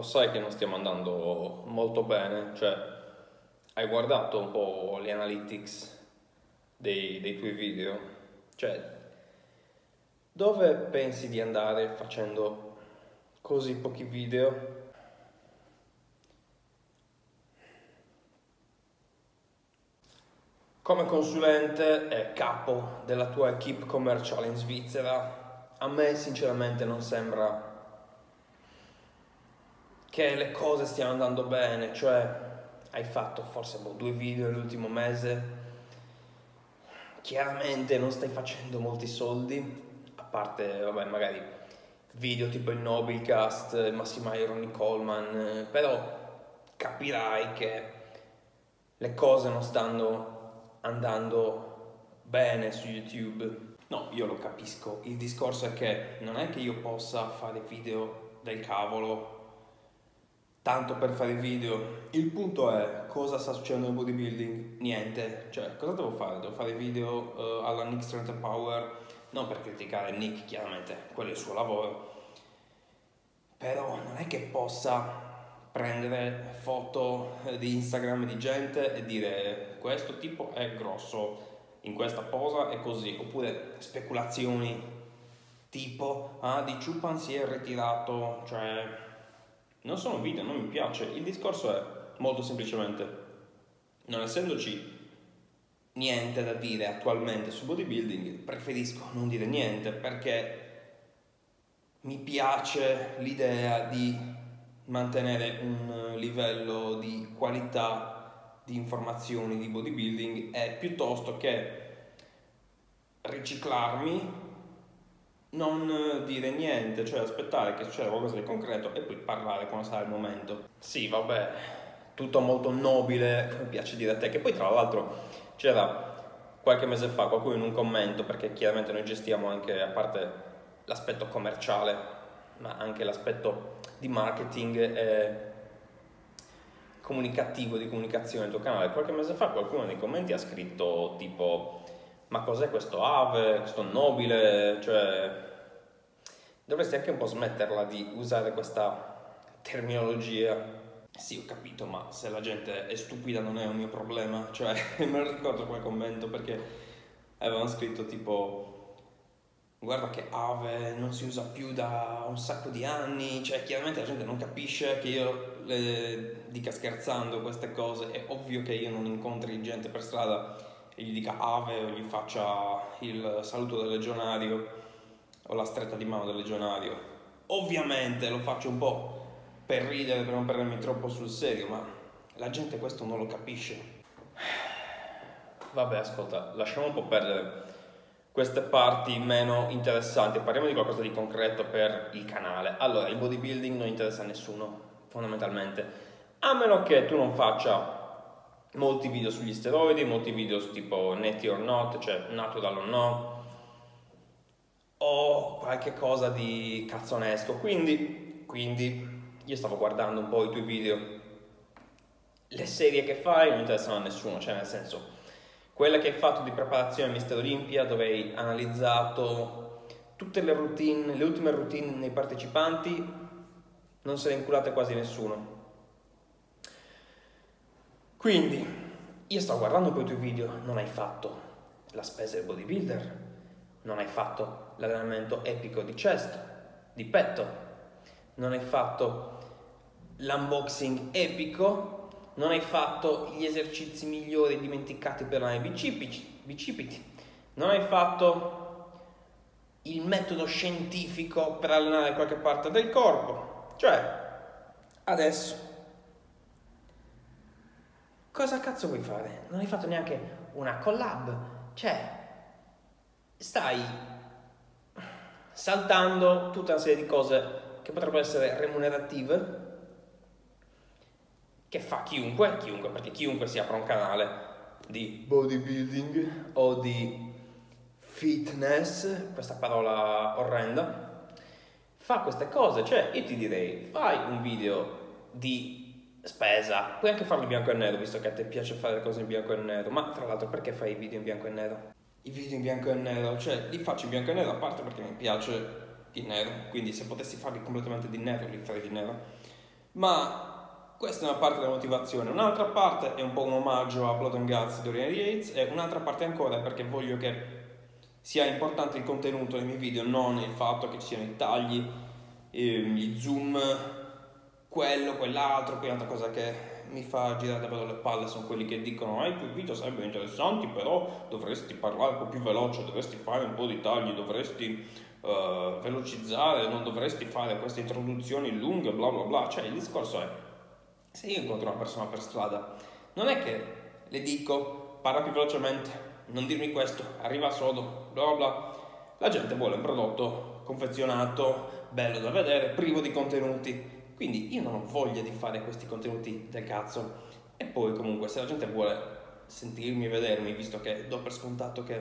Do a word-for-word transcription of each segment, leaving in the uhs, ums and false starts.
sai che non stiamo andando molto bene, cioè hai guardato un po' le analytics dei, dei tuoi video, cioè dove pensi di andare facendo così pochi video? Come consulente e capo della tua equipe commerciale in Svizzera, a me sinceramente non sembra che le cose stiano andando bene, cioè hai fatto forse boh, due video nell'ultimo mese, chiaramente non stai facendo molti soldi, a parte vabbè magari video tipo il Noblecast, il Massimaio Ronnie Coleman, però capirai che le cose non stanno andando bene su YouTube. No, io lo capisco, il discorso è che non è che io possa fare video del cavolo tanto per fare video. Il punto è, cosa sta succedendo nel bodybuilding? Niente. Cioè, cosa devo fare? Devo fare video uh, alla Nick Strength and Power, non per criticare Nick, chiaramente, quello è il suo lavoro, però non è che possa prendere foto di Instagram di gente e dire questo tipo è grosso in questa posa e così, oppure speculazioni tipo ah di Chupan si è ritirato, cioè non sono video, non mi piace. Il discorso è molto semplicemente, non essendoci niente da dire attualmente su bodybuilding, preferisco non dire niente perché mi piace l'idea di mantenere un livello di qualità di informazioni di bodybuilding e piuttosto che riciclarmi non dire niente, cioè aspettare che succeda qualcosa di concreto e poi parlare quando sarà il momento. Sì, vabbè, tutto molto nobile, come piace dire a te, che poi tra l'altro c'era qualche mese fa qualcuno in un commento, perché chiaramente noi gestiamo anche, a parte l'aspetto commerciale, ma anche l'aspetto di marketing e comunicativo, di comunicazione del tuo canale. Qualche mese fa qualcuno nei commenti ha scritto tipo ma cos'è questo Ave, questo nobile, cioè dovresti anche un po' smetterla di usare questa terminologia. Sì, ho capito, ma se la gente è stupida non è un mio problema, cioè me lo ricordo quel commento perché avevano scritto tipo guarda che Ave non si usa più da un sacco di anni, cioè chiaramente la gente non capisce che io le dica scherzando queste cose. È ovvio che io non incontri gente per strada e gli dica Ave o gli faccia il saluto del legionario o la stretta di mano del legionario. Ovviamente lo faccio un po' per ridere, per non prendermi troppo sul serio, ma la gente questo non lo capisce. Vabbè, ascolta, lasciamo un po' perdere queste parti meno interessanti, parliamo di qualcosa di concreto per il canale. Allora, il bodybuilding non interessa a nessuno, fondamentalmente, a meno che tu non faccia molti video sugli steroidi, molti video su tipo Natty or Not, cioè natural o no, o qualche cosa di cazzonesco. Quindi, quindi io stavo guardando un po' i tuoi video, le serie che fai non interessano a nessuno, cioè nel senso quella che hai fatto di preparazione a Mister Olympia, dove hai analizzato tutte le routine, le ultime routine nei partecipanti, non se ne è inculate quasi nessuno. Quindi, io sto guardando poi i tuoi video, non hai fatto la spesa del bodybuilder, non hai fatto l'allenamento epico di chest, di petto, non hai fatto l'unboxing epico, non hai fatto gli esercizi migliori dimenticati per allenare i bicipiti, non hai fatto il metodo scientifico per allenare qualche parte del corpo. Cioè, adesso, cosa cazzo vuoi fare? Non hai fatto neanche una collab. Cioè, stai saltando tutta una serie di cose che potrebbero essere remunerative, che fa chiunque, chiunque, perché chiunque si apra un canale di bodybuilding o di fitness, questa parola orrenda, fa queste cose. Cioè, io ti direi, fai un video di spesa, puoi anche farlo in bianco e nero, visto che a te piace fare le cose in bianco e nero, ma tra l'altro perché fai i video in bianco e nero? I video in bianco e nero, cioè, li faccio in bianco e nero a parte perché mi piace il nero, quindi se potessi farli completamente di nero, li farei di nero. Ma questa è una parte della motivazione, un'altra parte è un po' un omaggio a Blood and Guts di Orion Yates e un'altra parte ancora è perché voglio che sia importante il contenuto dei miei video, non il fatto che ci siano i tagli, ehm, gli zoom, quello, quell'altro. Poi un'altra cosa che mi fa girare davvero le palle sono quelli che dicono: eh, i tuoi video sarebbero interessanti, però dovresti parlare un po' più veloce, dovresti fare un po' di tagli, dovresti uh, velocizzare, non dovresti fare queste introduzioni lunghe, bla bla bla. Cioè, il discorso è, se io incontro una persona per strada, non è che le dico parla più velocemente, non dirmi questo, arriva sodo, bla bla bla. La gente vuole un prodotto confezionato, bello da vedere, privo di contenuti. Quindi io non ho voglia di fare questi contenuti del cazzo. E poi comunque se la gente vuole sentirmi e vedermi, visto che do per scontato che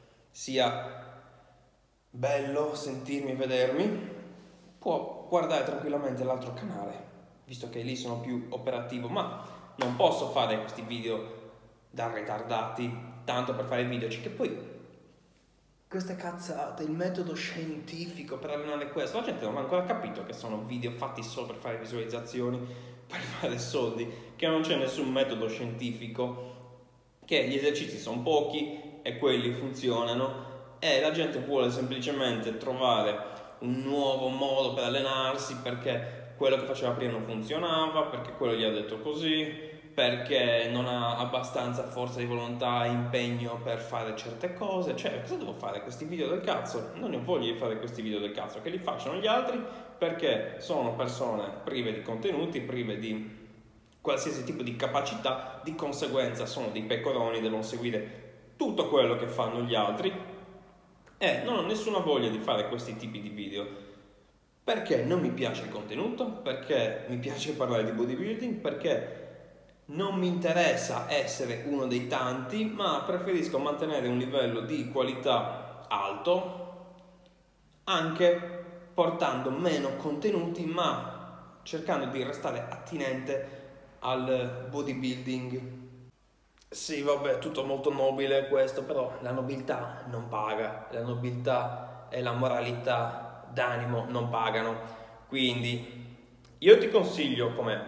sia bello sentirmi e vedermi, può guardare tranquillamente l'altro canale, visto che lì sono più operativo. Ma non posso fare questi video da ritardati tanto per fare video, che poi queste cazzate, il metodo scientifico per allenare questo, la gente non ha ancora capito che sono video fatti solo per fare visualizzazioni, per fare soldi, che non c'è nessun metodo scientifico, che gli esercizi sono pochi e quelli funzionano e la gente vuole semplicemente trovare un nuovo modo per allenarsi perché quello che faceva prima non funzionava, perché quello gli ha detto così, perché non ha abbastanza forza di volontà e impegno per fare certe cose. Cioè, cosa devo fare? Questi video del cazzo? Non ne ho voglia di fare questi video del cazzo, che li facciano gli altri, perché sono persone prive di contenuti, prive di qualsiasi tipo di capacità, di conseguenza sono dei pecoroni, devono seguire tutto quello che fanno gli altri e non ho nessuna voglia di fare questi tipi di video, perché non mi piace il contenuto, perché mi piace parlare di bodybuilding, perché non mi interessa essere uno dei tanti, ma preferisco mantenere un livello di qualità alto, anche portando meno contenuti, ma cercando di restare attinente al bodybuilding. Sì, vabbè, tutto molto nobile questo, però la nobiltà non paga, la nobiltà e la moralità d'animo non pagano. Quindi io ti consiglio, come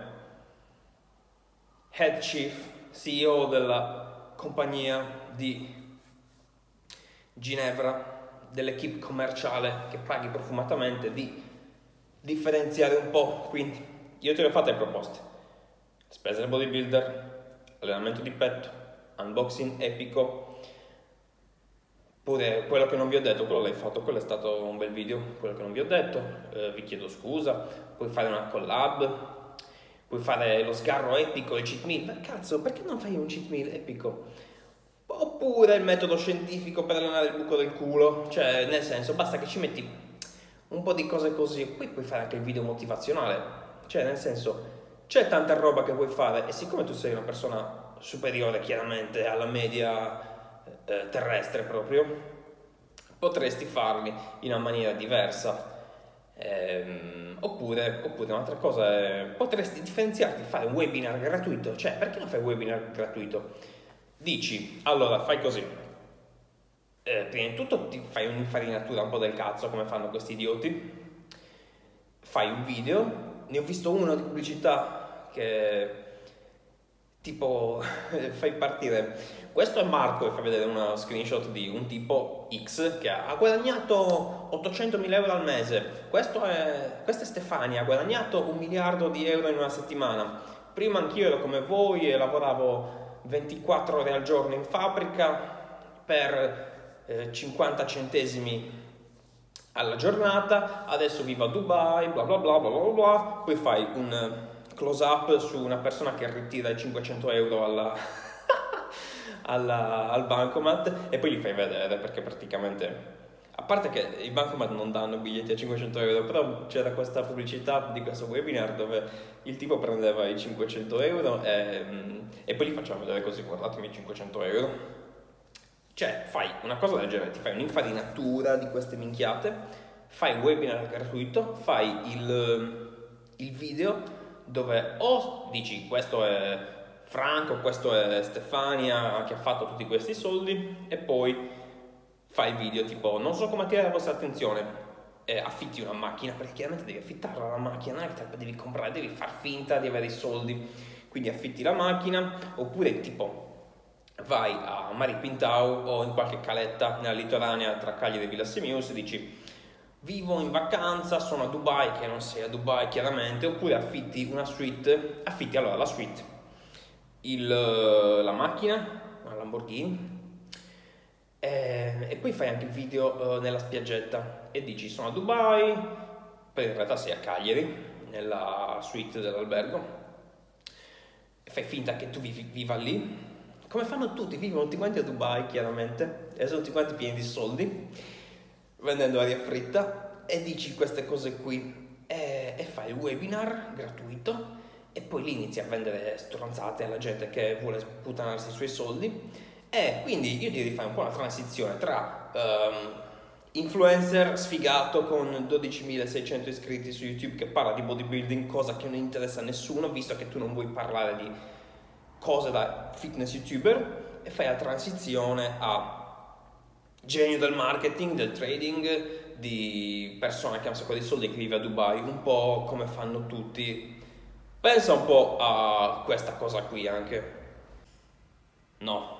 head chief, C E O della compagnia di Ginevra, dell'equipe commerciale che paghi profumatamente, di differenziare un po'. Quindi io ti ho fatto le proposte: spese del bodybuilder, allenamento di petto, unboxing epico, pure quello che non vi ho detto, quello l'hai fatto, quello è stato un bel video, quello che non vi ho detto, eh, vi chiedo scusa. Puoi fare una collab, puoi fare lo sgarro epico, il cheat meal. Ma cazzo, perché non fai un cheat meal epico? Oppure il metodo scientifico per allenare il buco del culo. Cioè, nel senso, basta che ci metti un po' di cose così, poi puoi fare anche il video motivazionale. Cioè, nel senso, c'è tanta roba che puoi fare e siccome tu sei una persona superiore chiaramente alla media eh, terrestre proprio, potresti farli in una maniera diversa. Ehm, oppure, oppure un'altra cosa è, potresti differenziarti, fare un webinar gratuito. Cioè, perché non fai un webinar gratuito? Dici, allora fai così, eh, prima di tutto ti fai un'infarinatura un po' del cazzo come fanno questi idioti, fai un video. Ne ho visto uno di pubblicità che tipo fai partire, questo è Marco e fa vedere una screenshot di un tipo X che ha guadagnato ottocentomila euro al mese. Questo è, questa è Stefania, ha guadagnato un miliardo di euro in una settimana. Prima anch'io ero come voi e lavoravo ventiquattro ore al giorno in fabbrica per eh, cinquanta centesimi alla giornata, adesso vivo a Dubai, bla bla bla bla bla bla. Poi fai un close up su una persona che ritira i cinquecento euro alla, alla, al bancomat e poi li fai vedere, perché praticamente, a parte che i bancomat non danno biglietti a cinquecento euro, però c'era questa pubblicità di questo webinar dove il tipo prendeva i cinquecento euro e, e poi li faceva vedere così: guardatemi i cinquecento euro. Cioè, fai una cosa del genere, ti fai un'infarinatura di queste minchiate, fai un webinar gratuito, fai il, il video dove o dici questo è Franco, questo è Stefania che ha fatto tutti questi soldi, e poi fai video tipo non so come attirare la vostra attenzione, eh, affitti una macchina, perché chiaramente devi affittarla la macchina, non è che te devi comprare, devi far finta di avere i soldi, quindi affitti la macchina, oppure tipo vai a Mari Pintau o in qualche caletta nella litoranea tra Cagliari e Villa Simius e dici vivo in vacanza, sono a Dubai, che non sei a Dubai chiaramente, oppure affitti una suite, affitti allora la suite, il, la macchina, una Lamborghini, e, e poi fai anche il video eh, nella spiaggetta e dici sono a Dubai, poi in realtà sei a Cagliari, nella suite dell'albergo, e fai finta che tu vivi, viva lì, come fanno tutti, vivono tutti quanti a Dubai chiaramente, e sono tutti quanti pieni di soldi, vendendo aria fritta, e dici queste cose qui, e, e fai il webinar gratuito, e poi lì inizi a vendere stronzate alla gente che vuole sputtanarsi i suoi soldi, e quindi io direi di fare un po' una transizione tra um, influencer sfigato con dodicimilaseicento iscritti su YouTube che parla di bodybuilding, cosa che non interessa a nessuno, visto che tu non vuoi parlare di cose da fitness youtuber, e fai la transizione a genio del marketing, del trading, di persona che ha un sacco di soldi e che vive a Dubai, un po' come fanno tutti. Pensa un po' a questa cosa qui anche. No.